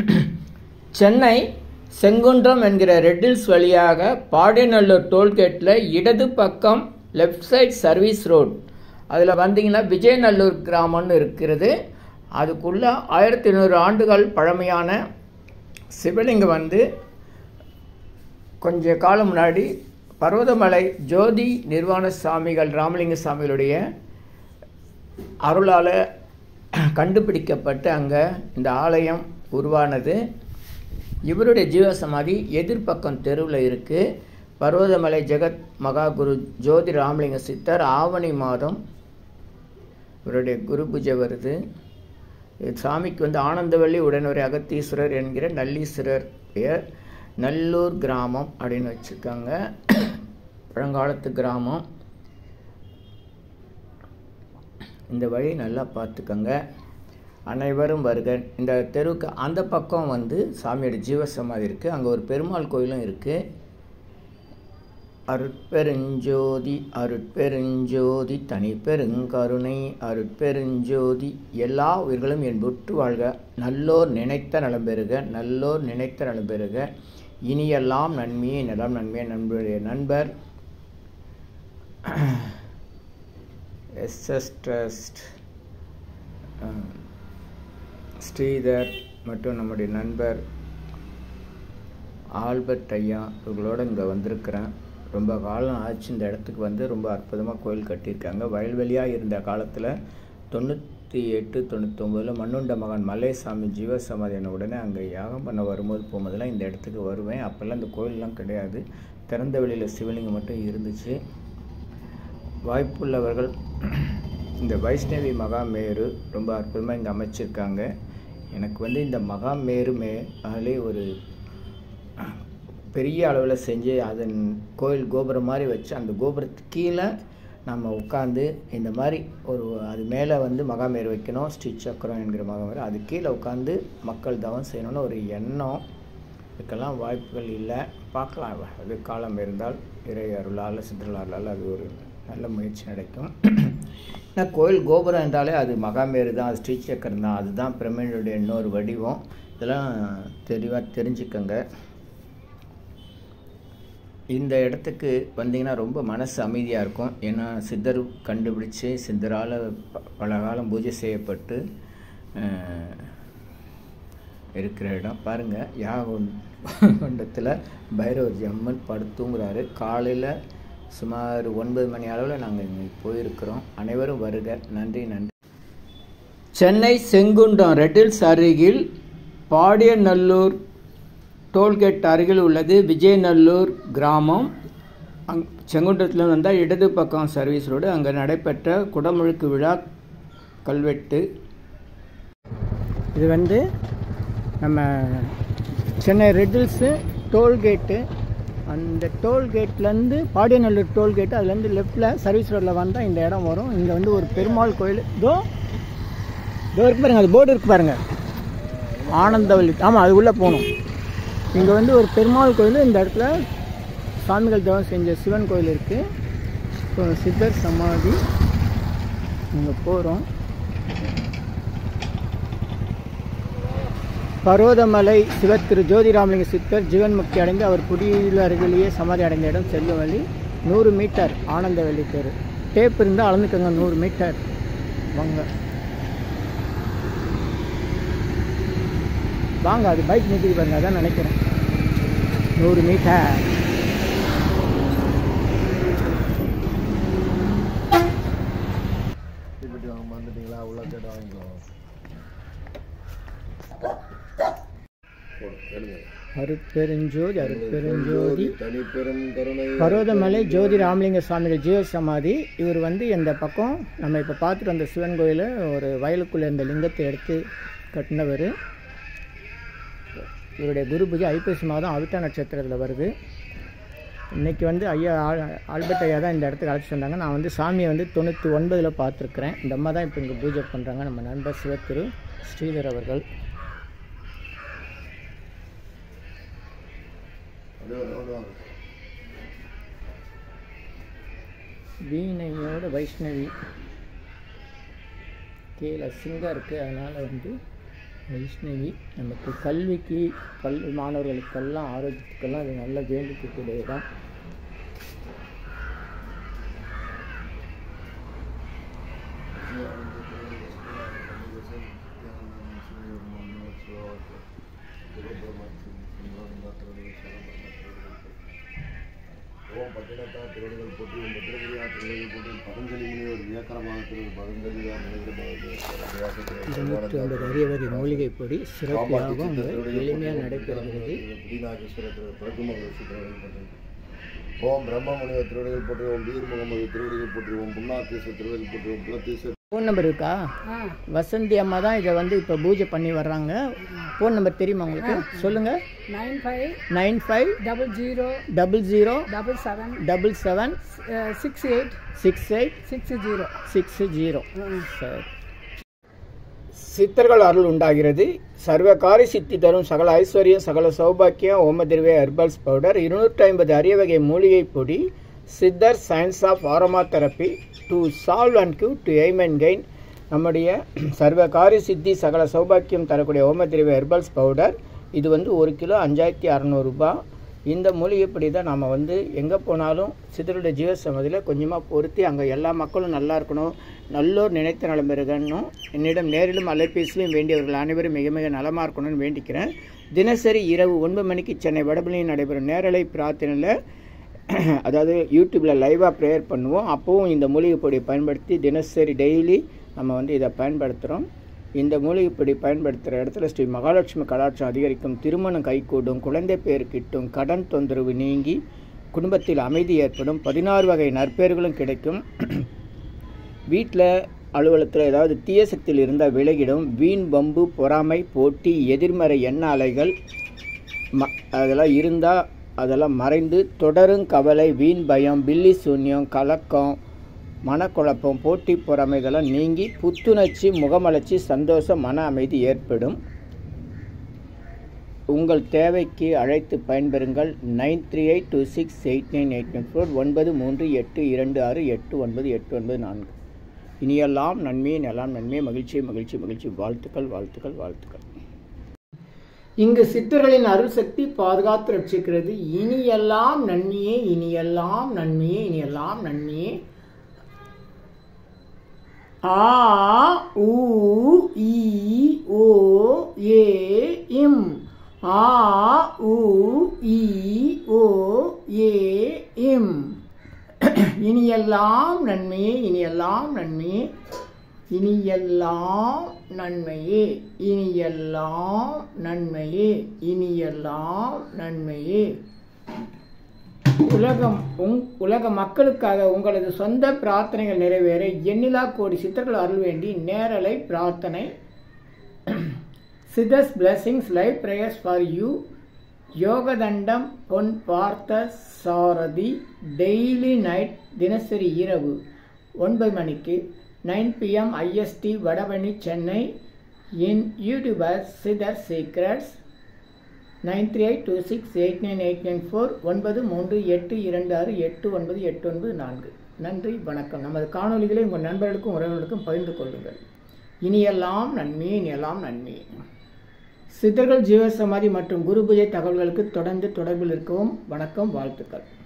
சென்னை செங்குன்றம் என்கிற ரெட்டில்ஸ் வழியாக பாடியநல்லூர் டோல்கேட்டில் இடது பக்கம் லெஃப்ட் சைட் சர்வீஸ் ரோட் அதில் வந்தீங்கன்னா விஜயநல்லூர் கிராமம்னு இருக்கிறது. அதுக்குள்ளே 1200 ஆண்டுகள் பழமையான சிவலிங்கம் வந்து கொஞ்ச காலம் முன்னாடி பர்வதமலை ஜோதி நிர்வாண சாமிகள் ராமலிங்கசாமிகளுடைய அருளால் கண்டுபிடிக்கப்பட்டு அங்கே இந்த ஆலயம் உருவானது. இவருடைய ஜீவசமாதி எதிர்பக்கம் தெருவில் இருக்குது. பர்வதமலை ஜெகத் மகாகுரு ஜோதி ராமலிங்க சித்தர் ஆவணி மாதம் இவருடைய குரு பூஜை வருது. சாமிக்கு வந்து ஆனந்தவள்ளி உடனுரை அகத்தீஸ்வரர் என்கிற நல்லீஸ்வரர் பெயர். நல்லூர் கிராமம் அப்படின்னு வச்சுருக்காங்க, பழங்காலத்து கிராமம். இந்த வழி நல்லா பார்த்துக்கோங்க, அனைவரும் வருக. இந்த தெருவுக்கு அந்த பக்கம் வந்து சாமியோட ஜீவசமாதி இருக்குது. அங்கே ஒரு பெருமாள் கோயிலும் இருக்குது. அருட்பெருஞ்சோதி அருட்பெருஞ்சோதி தனி பெருங்கருணை அருட்பெருஞ்சோதி எல்லா உயிர்களும் என் புற்று வாழ்க. நல்லோர் நினைத்த நலம் பெறுக, நல்லோர் நினைத்த நலம் பெறுக. இனியெல்லாம் நன்மையே நலம் நன்மையே. நண்பருடைய நண்பர் எஸ்எஸ் ட்ரஸ்ட் ஸ்ரீதர் மற்றும் நம்முடைய நண்பர் ஆல்பர்ட் ஐயா இவங்களோடு இங்கே வந்திருக்கிறேன். ரொம்ப காலம் ஆச்சு இந்த இடத்துக்கு வந்து. ரொம்ப அற்புதமாக கோயில் கட்டியிருக்காங்க. வயல்வெளியாக இருந்த காலத்தில் 98-99 மண்ணுண்ட மகன் மல்லேசாமி ஜீவசமாதியான உடனே அங்கே யாகம் பண்ண வரும்போது போகும்போதெல்லாம் இந்த இடத்துக்கு வருவேன். அப்போல்லாம் இந்த கோயிலெலாம் கிடையாது, திறந்த வெளியில் சிவலிங்கம் மட்டும் இருந்துச்சு. வாய்ப்புள்ளவர்கள் இந்த வைஷ்ணவி மகாமேரு ரொம்ப அற்புதமாக இங்கே அமைச்சிருக்காங்க. எனக்கு வந்து இந்த மகாமேரு மேலே ஒரு பெரிய அளவில் செஞ்சு அதன் கோயில் கோபுரம் மாதிரி வச்சு அந்த கோபுரத்துக்கு கீழே நம்ம உட்காந்து இந்த மாதிரி ஒரு அது மேலே வந்து மகாமேரு வைக்கணும், ஸ்ரீ சக்கரம் என்கிற மகாமேரு, அது கீழே உட்காந்து மக்கள் தவம் செய்யணும்னு ஒரு எண்ணம். இதுக்கெல்லாம் வாய்ப்புகள் இல்லை, பார்க்கலாம். அது காலம் இருந்தால் இறை அருளால் சித்தர்களால் அது ஒரு நல்ல முயற்சி நடக்கும். ஏன்னா கோயில் கோபுரம் என்றாலே அது மகாமேரு தான், அது ஸ்ரீ சக்கரம் தான், அதுதான் பிரமிடுடைய இன்னொரு வடிவம். இதெல்லாம் தெளிவாக தெரிஞ்சுக்கங்க. இந்த இடத்துக்கு வந்தீங்கன்னா ரொம்ப மனசு அமைதியாக இருக்கும். ஏன்னா சித்தர் கண்டுபிடிச்சி சித்தரால் பல காலம் பூஜை செய்யப்பட்டு இருக்கிற இடம். பாருங்கள், யாகண்டத்தில் பைரவர்ஜி அம்மன் படுத்துங்கிறாரு. காலையில் சுமார் 9 மணி அளவில் நாங்கள் இங்கே போயிருக்கிறோம். அனைவரும் வருக. நன்றி நன்றி. சென்னை செங்குன்றம் ரெட்டில்ஸ் அருகில் பாடியநல்லூர் டோல்கேட் அருகில் உள்ளது விஜயநல்லூர் கிராமம். செங்குன்றத்தில் வந்தால் இடது பக்கம் சர்வீஸ் ரோடு. அங்கே நடைபெற்ற குடமுழுக்கு விழா கல்வெட்டு. இது வந்து நம்ம சென்னை ரெட்டில்ஸு டோல்கேட்டு. அந்த டோல்கேட்லேருந்து பாடியநல்லூர் டோல்கேட்டு, அதுலேருந்து லெஃப்டில் சர்வீஸ் ரோட்டில் வந்தால் இந்த இடம் வரும். இங்கே வந்து ஒரு பெருமாள் கோயில் இதோ இருக்கு பாருங்கள், அது போர்டு இருக்குது பாருங்கள், ஆனந்தவள்ளி. ஆமாம், அது உள்ளே போகணும். இங்கே வந்து ஒரு பெருமாள் கோயில், இந்த இடத்துல சாமிகள் தவம் செஞ்ச சிவன் கோயில் இருக்குது. இப்போ சித்தர் சமாதி இங்கே போகிறோம். பர்வதமலை சிவத்திரு ஜோதி ராமலிங்க சித்தர் ஜீவன் முக்தி அடைந்து அவர் குடியில் அருகிலேயே சமாதி அடைந்த இடம் செல்லும் வழி 100 மீட்டர் ஆனந்தவள்ளி தெரு. டேப் இருந்தால் அளந்துக்கங்க, 100 மீட்டர். வாங்க அது பைக் நிற்கிது பாருங்க, அதான் நினைக்கிறேன். 100 மீட்டர். அருட்பெருஞ்சோதி அருட்பெருஞ்சோதி பர்வதமலை ஜோதி ராமலிங்க சாமிகள் ஜீவசமாதி. இவர் வந்து இந்த பக்கம் நம்ம இப்போ பார்த்துட்டு வந்த சிவன் கோயில் ஒரு வயலுக்குள்ளே இந்த லிங்கத்தை எடுத்து கட்டினவர். இவருடைய குரு பூஜை ஐப்பசி மாதம் அவிட்ட நட்சத்திரத்தில் வருது. இன்றைக்கி வந்து ஐயா ஆல்பர்ட் ஐயா தான் இந்த இடத்துக்கு அழைச்சிட்டு வந்தாங்க. நான் வந்து சாமியை வந்து 99 பார்த்துருக்குறேன். இந்த அம்மா தான் இப்போ இங்கே பூஜை பண்ணுறாங்க. நம்ம நண்பர் சிவத்திரு ஸ்ரீதர் அவர்கள். வீணையோட வைஷ்ணவி கீழே சிங்கம் இருக்குது, அதனால் வந்து வைஷ்ணவி நமக்கு கல்விக்கு மாணவர்களுக்கெல்லாம் ஆரோக்கியத்துக்கெல்லாம் அது நல்ல வேண்டிக்கக்கூடிய இடம். அரியவகை மூலிகை பொடி சிறப்பாகவும் எளிமையாக நடைபெறுகிறது. ஓம் பிரம்மமுனிவர் திருவடிகள் போற்றி, ஓம் வீர் முகமது திருவடிகள் போற்றி, ஓம் புண்ணாத்தீஸ்வரர் திருவடிகள் போற்றி, ஓம் குலத்தீஸ்வரர். ஃபோன் நம்பர் இருக்கா? வசந்தி அம்மா தான் இதை வந்து இப்போ பூஜை பண்ணி வர்றாங்க. ஃபோன் நம்பர் தெரியுமா உங்களுக்கு? சொல்லுங்கள். 950000776860. சரி. சித்தர்கள் அருள் உண்டாகிறது. சர்வகாரி சித்தி தரும் சகல ஐஸ்வர்யம் சகல சௌபாக்கியம் ஓமதிர்வே ஹெர்பல்ஸ் பவுடர் 250 அரியவகை மூலிகை பொடி. Siddhar science of aromatherapy to solve and cure to aim and gain. நம்முடைய சர்வகாரி சித்தி சகல சௌபாக்கியம் தரக்கூடிய ஓமதிர்வே ஹெர்பல்ஸ் பவுடர். இது வந்து 1 கிலோ 5600 ரூபாய். இந்த மூலிகைப்படி தான் நாம் வந்து எங்கே போனாலும் சித்தருடைய ஜீவசமாதியில் கொஞ்சமாக பொருத்தி அங்கே எல்லா மக்களும் நல்லா இருக்கணும், நல்லோர் நினைத்த நலம் பெறுகணும். என்னிடம் நேரிலும் அலைபேசியிலும் வேண்டியவர்கள் அனைவரும் மிக மிக நலமாக இருக்கணும்னு வேண்டிக்கிறேன். தினசரி இரவு 9 மணிக்கு சென்னை வடபழனியில் நடைபெறும் நேரலை பிரார்த்தனையில், அதாவது யூடியூப்பில் லைவாக ப்ரேயர் பண்ணுவோம். அப்போவும் இந்த மூலிகைப்பொடியை பயன்படுத்தி தினசரி டெய்லி நம்ம வந்து இதை பயன்படுத்துகிறோம். இந்த மூலிகைப்பொடி பயன்படுத்துகிற இடத்துல ஸ்ரீ மகாலட்சுமி கடாட்சம் அதிகரிக்கும், திருமணம் கைகூடும், குழந்தை பேர் கிட்டும், கடன் தொந்தரவு நீங்கி குடும்பத்தில் அமைதி ஏற்படும், 16 வகை நற்பெயர்களும் கிடைக்கும். வீட்டில் அலுவலகத்தில் ஏதாவது தீய சக்தியில் இருந்தால் விலகிடும். வீண் பம்பு பொறாமை போட்டி எதிர்மறை எண்ண அலைகள் அதெல்லாம் இருந்தால் அதெல்லாம் மறைந்து தொடரும் கவலை வீண் பயம் பில்லி சூன்யம் கலக்கம் மனக்குழப்பம் போட்டி பொறாமை இதெல்லாம் நீங்கி புத்துணர்ச்சி முகமலர்ச்சி சந்தோஷம் மன அமைதி ஏற்படும். உங்கள் தேவைக்கு அழைத்து பயன்பெறுங்கள். 9382689894 938226898994. இனியெல்லாம் நன்மையே எல்லாம் நன்மையே மகிழ்ச்சி மகிழ்ச்சி மகிழ்ச்சி. வாழ்த்துக்கள் வாழ்த்துக்கள் வாழ்த்துக்கள். இங்கு சித்தர்களின் அருள் சக்தி பாதுகாத்து ரட்சிக்கிறது. இனியெல்லாம் நன்மையே இனியெல்லாம் நன்மையே இனியெல்லாம் நன்மையே. ஆ உ இ ஓ ஏ இம் ஆ உ இ ஓ ஏ இம். இனியெல்லாம் நன்மையே இனியெல்லாம் நன்மையே இனியெல்லாம் நன்மையே இனியெல்லாம் நன்மையே இனியெல்லாம் நன்மையே. உலக மக்களுக்காக உங்களது சொந்த பிரார்த்தனைகள் நிறைவேற எண்ணிலா கோடி சித்தர்கள் அருள் வேண்டி நேரலை பிரார்த்தனை. Siddhars blessings live prayers for you. யோகதண்டம் பொன் பார்த்த சாரதி டெய்லி நைட் தினசரி இரவு 9 மணிக்கு 9 PM IST Vadapalani Chennai. In YouTuber Siddhar secrets 9382689894 938226898994. நன்றி வணக்கம். நமது காணொலிகளை உங்கள் நண்பர்களுக்கும் உறவினர்களுக்கும் பகிர்ந்து கொள்ளுங்கள். இனியெல்லாம் நன்மையே இனியெல்லாம் நன்மையே. சித்தர்கள் ஜீவசமாதி மற்றும் குரு பூஜை தகவல்களுக்கு தொடர்ந்து தொடர்பில் இருக்கவும். வணக்கம் வாழ்த்துக்கள்.